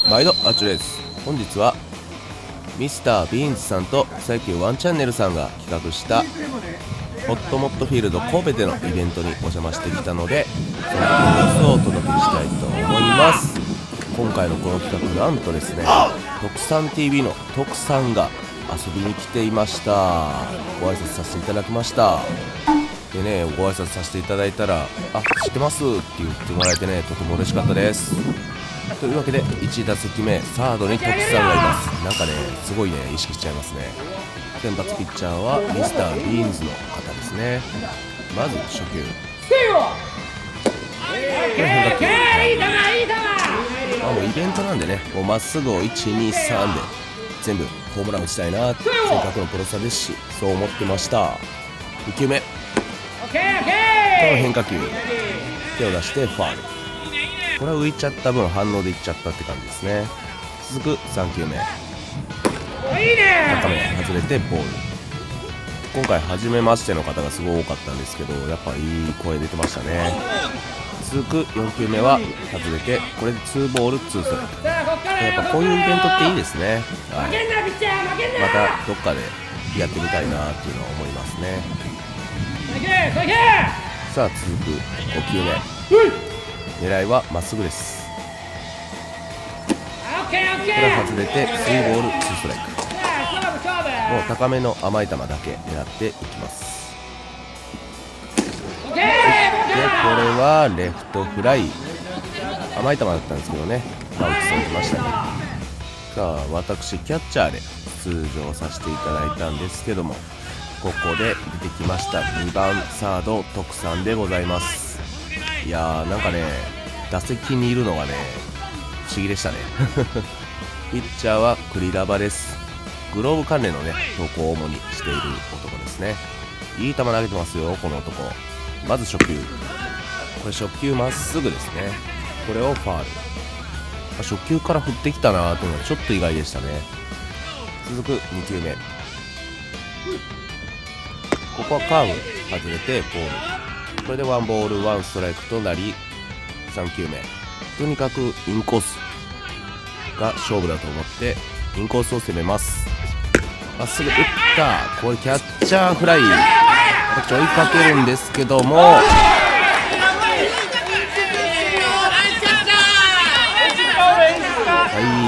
毎度あちゅです。本日はミスタービーンズさんと草野球ワンチャンネルさんが企画したホットモットフィールド神戸でのイベントにお邪魔してきたので、その様子をお届けしたいと思います。今回のこの企画、なんとですね、特産 TV の徳さんが遊びに来ていました。ご挨拶させていただきました。でね、ご挨拶させていただいたら「あ、知ってます」って言ってもらえてね、とても嬉しかったです。というわけで1打席目サードに徳さんがいます。なんかね、すごいね、意識しちゃいますね。先発ピッチャーはミスタービーンズの方ですね。まず初球、これ変化球、もうイベントなんでね、もうまっすぐを 1,2,3 で全部ホームラン打ちたいな、せっかくのプロ差ですし、そう思ってました。2球目、この変化球、手を出してファール。これは浮いちゃった分反応でいっちゃったって感じですね。続く3球目、高め外れてボール。今回初めましての方がすごい多かったんですけど、やっぱいい声出てましたね。続く4球目は外れて、これで2ボール2ストライク。やっぱこういうイベントっていいですね。はい、またどっかでやってみたいなっていうのは思いますね。さあ続く5球目、狙いはまっすぐです。これ外れて3ボール2ストライク。もう高めの甘い球だけ狙っていきます。でこれはレフトフライ、甘い球だったんですけどね、打ち損じましたね。さあ私キャッチャーで出場させていただいたんですけども、ここで出てきました2番サード徳さんでございます。いやー、なんかね、打席にいるのがね、不思議でしたねピッチャーは栗ラバです。グローブ関連のね投稿を主にしている男ですね。いい球投げてますよ、この男。まず初球、これ初球まっすぐですね。これをファール。初球から振ってきたなというのはちょっと意外でしたね。続く2球目、ここはカーブ外れてボール。これで1ボール1ストライクとなり、3球目、とにかくインコースが勝負だと思ってインコースを攻めます。まっすぐ打った。これキャッチャーフライ。私追いかけるんですけども、はい、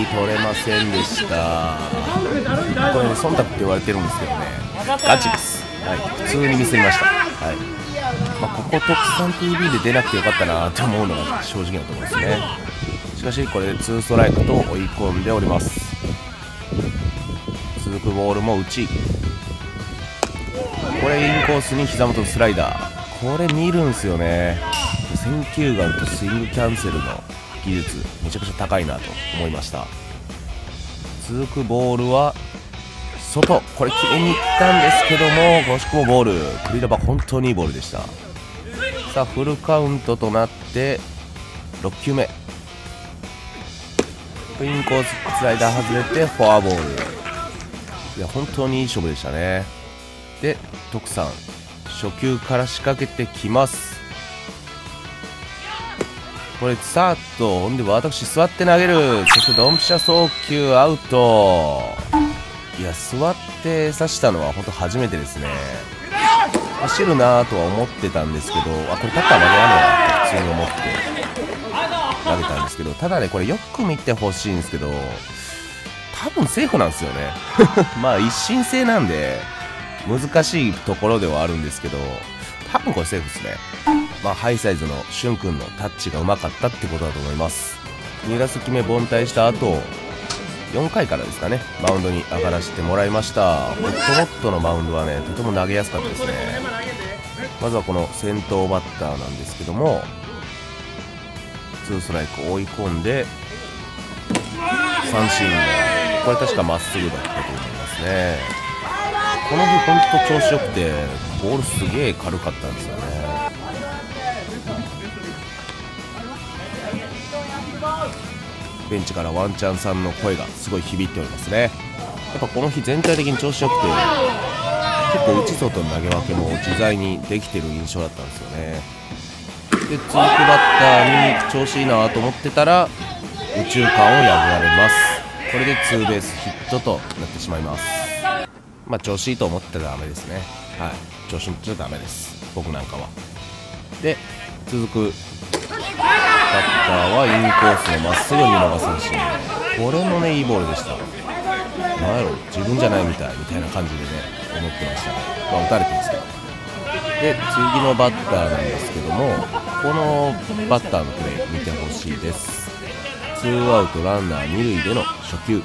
取れませんでした。これね、忖度って言われてるんですけどね、ガチです。はい、普通にミスりました。はい、ここ特産 TV で出なくてよかったなと思うのが正直なところですね。しかしこれで2ストライクと追い込んでおります。続くボールも打ち、これインコースに膝元スライダー。これ見るんすよね。選球眼とスイングキャンセルの技術めちゃくちゃ高いなと思いました。続くボールは外、これ決めに行ったんですけども、惜しくもボール。クリラバ本当にいいボールでした。さあフルカウントとなって6球目、インコーススライダー外れてフォアボール。いや本当にいい勝負でしたね。で徳さん初球から仕掛けてきます。これスタート、ほんで私座って投げる。そしてドンピシャ送球アウト。いや座って刺したのは本当初めてですね。走るなとは思ってたんですけど、これタッカー投げやねなって普通に思って投げたんですけど、ただね、これよく見てほしいんですけど、多分セーフなんですよねまあ一進性なんで難しいところではあるんですけど、多分これセーフですね。ハイサイズのしゅんくんのタッチがうまかったってことだと思います。2打席目凡退した後、4回からですかね、マウンドに上がらせてもらいました。ホットモットのマウンドはね、とても投げやすかったですね。まずはこの先頭バッターなんですけども、2ストライク追い込んで三振。これ確かまっすぐだったと思いますね。この日ほんと調子よくて、ボールすげえ軽かったんですよね。ベンチからワンチャンさんの声がすごい響いておりますね。やっぱこの日全体的に調子よくて、結構内外の投げ分けも自在にできてる印象だったんですよね。で続くバッターに調子いいなと思ってたら、 宇宙間を破られます。これでツーベースヒットとなってしまいます。まあ調子いいと思ってたらダメですね。はい、調子に乗っちゃダメです、僕なんかは。で続くバッターはインコースのまっすぐ見逃三振。これもねいいボールでした。なんやろ自分じゃないみたいな感じでね思ってましたね。まあ打たれてますけど。で次のバッターなんですけども、このバッターのプレー見てほしいです。ツーアウトランナー2塁での初球、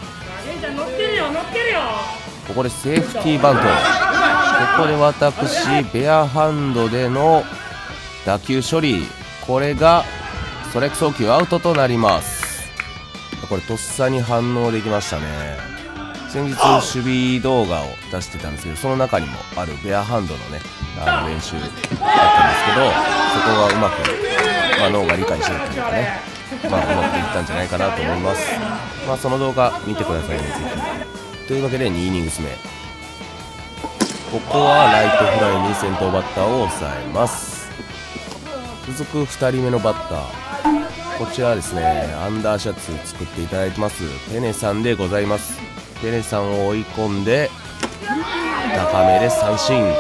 ここでセーフティーバント。ここで私ベアハンドでの打球処理、これがストライク送球アウトとなります。これとっさに反応できましたね。先日守備動画を出してたんですけど、その中にもあるベアハンドのね練習だったんですけど、そこがうまく、脳が理解してたというかね、うまくいったんじゃないかなと思います。その動画見てくださいね、ぜひ。というわけで2イニングス目、ここはライトフライに先頭バッターを抑えます。続く2人目のバッター、こちらはですねアンダーシャツ作っていただいてますペネさんでございます。ペネさんを追い込んで高めで三振。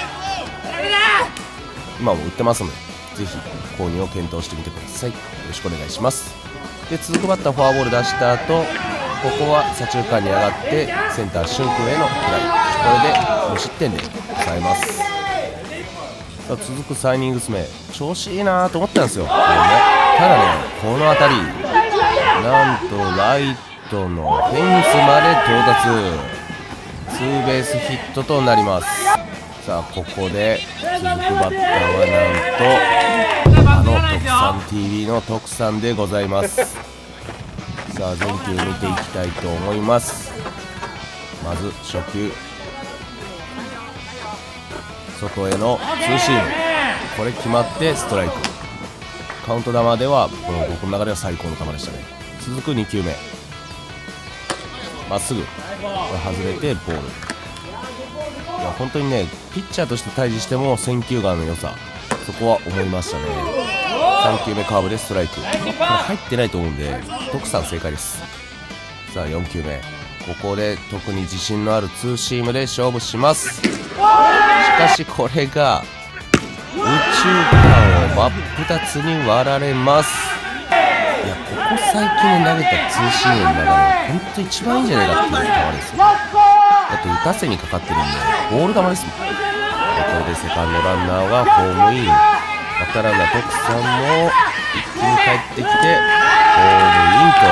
今も売ってますのでぜひ購入を検討してみてください。よろしくお願いします。で続くバッターフォアボール出した後、ここは左中間に上がってセンター俊君へのフライ、これで無失点で抑えます。さあ続く3イニングス目、調子いいなと思ったんですよ、ただねこの当たりなんとライトのフェンスまで到達、ツーベースヒットとなります。さあここで続くバッターはなんと特産 TV の特産でございます。さあ全球見ていきたいと思います。まず初球外へのツーシーム、これ決まってストライク。カウント球ではこの僕の中では最高の球でしたね。続く2球目まっすぐ、これ外れてボール。いや本当にねピッチャーとして対峙しても選球眼の良さ、そこは思いましたね。3球目カーブでストライク、これ入ってないと思うんで徳さん正解です。さあ4球目、ここで特に自信のあるツーシームで勝負します。しかしこれが宇宙間を真っ二つに割られます。いやここ最近投げたツーシームの中で本当一番いいんじゃないかっていう球ですよ。だって打たせにかかってるんでボール球ですもん。これでセカンドランナーはホームイン、バッターランナー徳さんも一気に帰ってきてホームインと、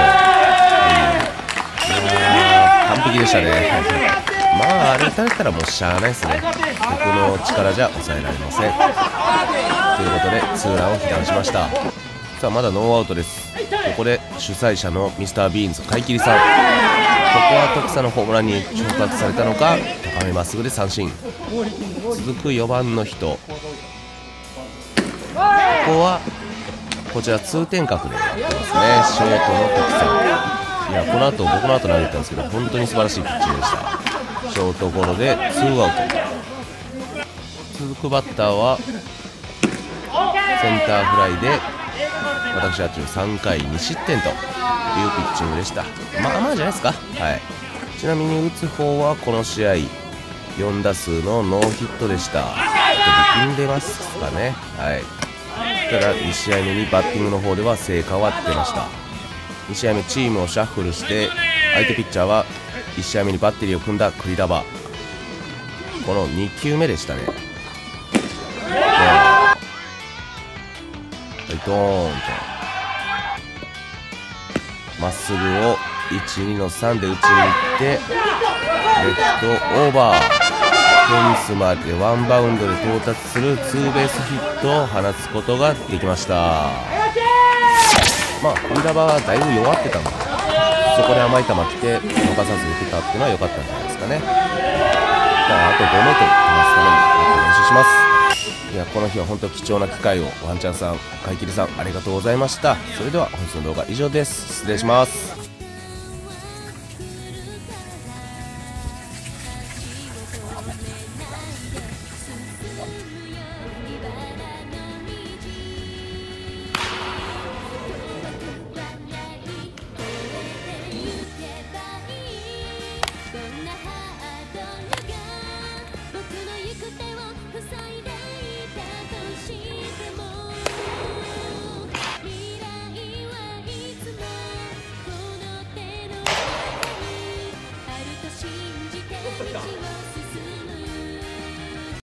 完璧でしたね。あれ打たれたらもうしゃあないですね。僕の力じゃ抑えられません。ということでツーランを被弾しました。さあまだノーアウトです。ここで主催者のミスタービーンズ買い切りさん、ここは徳さんのホームランに昇格されたのか、高めまっすぐで三振。続く4番の人、ここはこちら通天閣でやってますね、ショートの徳さん。いやこの後僕の後投げたんですけど本当に素晴らしいピッチングでした。ショートゴロでツーアウト。続くバッターはセンターフライで私は3回2失点というピッチングでした。まあまあじゃないですか。はい、ちなみに打つ方はこの試合4打数のノーヒットでした。力んでますかね。はい、ただ2試合目にバッティングの方では成果は出ました。2試合目チームをシャッフルして相手ピッチャーは1試合目にバッテリーを組んだ栗田場、この2球目でしたね。ドーンとまっすぐを 1,2 の3で打ちに行ってレフトオーバー、フェンスまでワンバウンドで到達するツーベースヒットを放つことができました。栗田場はだいぶ弱ってたのでそこで甘い球来て逃さず打てたっていうのは良かったんじゃないですかね。あと 5m 飛ばすために練習します。いやこの日は本当貴重な機会をワンちゃんさん、買い切りさんありがとうございました。それでは本日の動画以上です。失礼します。